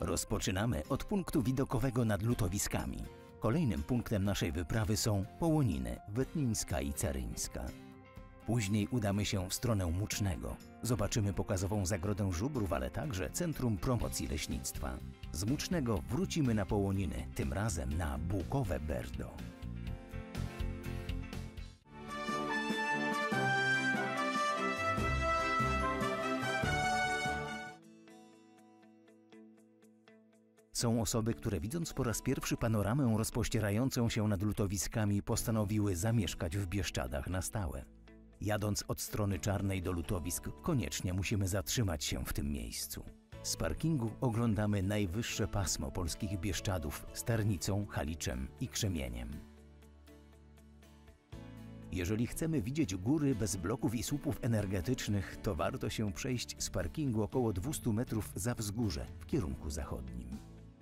Rozpoczynamy od punktu widokowego nad lutowiskami. Kolejnym punktem naszej wyprawy są Połoniny Wetlińska i Caryńska. Później udamy się w stronę Mucznego. Zobaczymy pokazową zagrodę żubrów, ale także Centrum Promocji Leśnictwa. Z Mucznego wrócimy na Połoniny, tym razem na Bukowe Berdo. Są osoby, które widząc po raz pierwszy panoramę rozpościerającą się nad lutowiskami, postanowiły zamieszkać w Bieszczadach na stałe. Jadąc od strony Czarnej do lutowisk, koniecznie musimy zatrzymać się w tym miejscu. Z parkingu oglądamy najwyższe pasmo polskich Bieszczadów z Tarnicą, Haliczem i Krzemieniem. Jeżeli chcemy widzieć góry bez bloków i słupów energetycznych, to warto się przejść z parkingu około 200 metrów za wzgórze w kierunku zachodnim.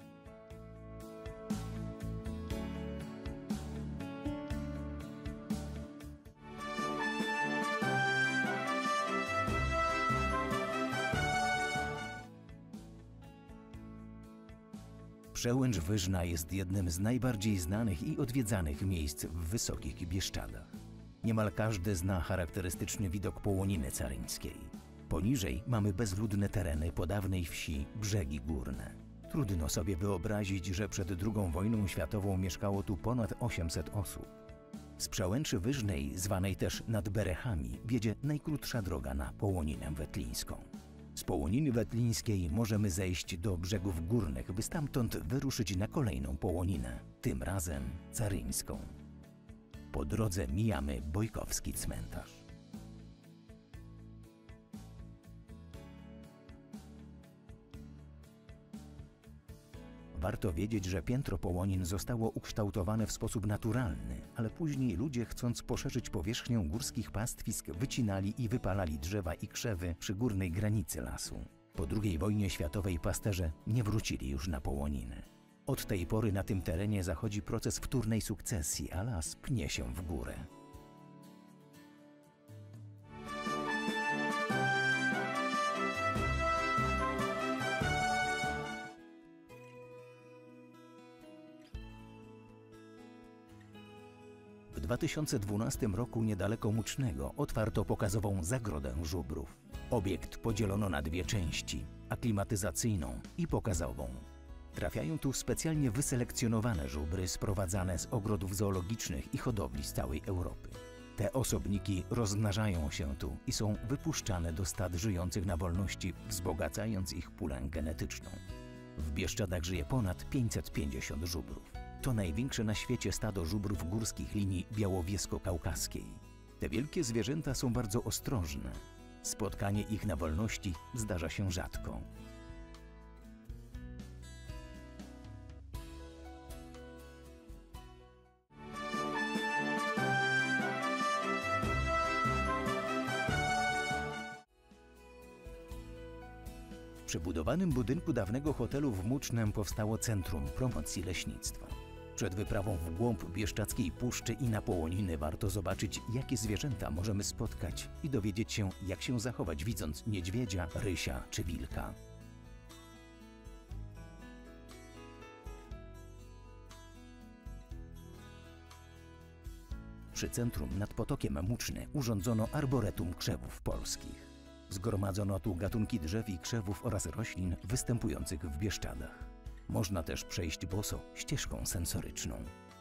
Przełęcz Wyżna jest jednym z najbardziej znanych i odwiedzanych miejsc w Wysokich Bieszczadach. Niemal każdy zna charakterystyczny widok Połoniny Caryńskiej. Poniżej mamy bezludne tereny po dawnej wsi Brzegi Górne. Trudno sobie wyobrazić, że przed II wojną światową mieszkało tu ponad 800 osób. Z Przełęczy Wyżnej, zwanej też Nad Berechami, wiedzie najkrótsza droga na Połoninę Wetlińską. Z Połoniny Wetlińskiej możemy zejść do Brzegów Górnych, by stamtąd wyruszyć na kolejną Połoninę, tym razem Caryńską. Po drodze mijamy Bojkowski cmentarz. Warto wiedzieć, że piętro Połonin zostało ukształtowane w sposób naturalny, ale później ludzie, chcąc poszerzyć powierzchnię górskich pastwisk, wycinali i wypalali drzewa i krzewy przy górnej granicy lasu. Po II wojnie światowej pasterze nie wrócili już na Połoniny. Od tej pory na tym terenie zachodzi proces wtórnej sukcesji, a las pnie się w górę. W 2012 roku niedaleko Mucznego otwarto pokazową zagrodę żubrów. Obiekt podzielono na dwie części – aklimatyzacyjną i pokazową. Trafiają tu specjalnie wyselekcjonowane żubry sprowadzane z ogrodów zoologicznych i hodowli z całej Europy. Te osobniki rozmnażają się tu i są wypuszczane do stad żyjących na wolności, wzbogacając ich pulę genetyczną. W Bieszczadach żyje ponad 550 żubrów. To największe na świecie stado żubrów górskich linii białowiesko-kaukaskiej. Te wielkie zwierzęta są bardzo ostrożne. Spotkanie ich na wolności zdarza się rzadko. W przebudowanym budynku dawnego hotelu w Mucznem powstało Centrum Promocji Leśnictwa. Przed wyprawą w głąb Bieszczadzkiej Puszczy i na Połoniny warto zobaczyć, jakie zwierzęta możemy spotkać i dowiedzieć się, jak się zachować, widząc niedźwiedzia, rysia czy wilka. Przy centrum nad potokiem Muczny urządzono arboretum krzewów polskich. Zgromadzono tu gatunki drzew i krzewów oraz roślin występujących w Bieszczadach. Można też przejść boso ścieżką sensoryczną.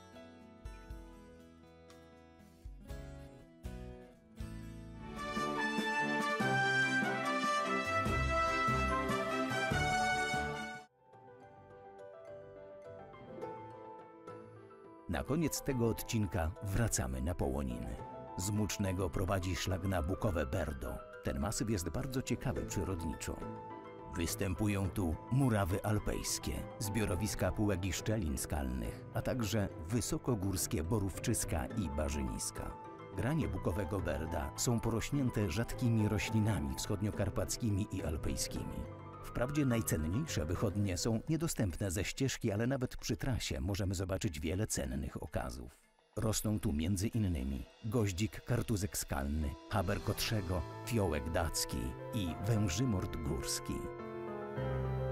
Na koniec tego odcinka wracamy na Połoniny. Z Mucznego prowadzi szlak na Bukowe Berdo. Ten masyw jest bardzo ciekawy przyrodniczo. Występują tu murawy alpejskie, zbiorowiska półek i szczelin skalnych, a także wysokogórskie borówczyska i barzyniska. Granie Bukowego Berda są porośnięte rzadkimi roślinami wschodniokarpackimi i alpejskimi. Wprawdzie najcenniejsze wychodnie są niedostępne ze ścieżki, ale nawet przy trasie możemy zobaczyć wiele cennych okazów. Rosną tu m.in. goździk kartuzek skalny, haber kotrzego, fiołek dacki i wężymort górski.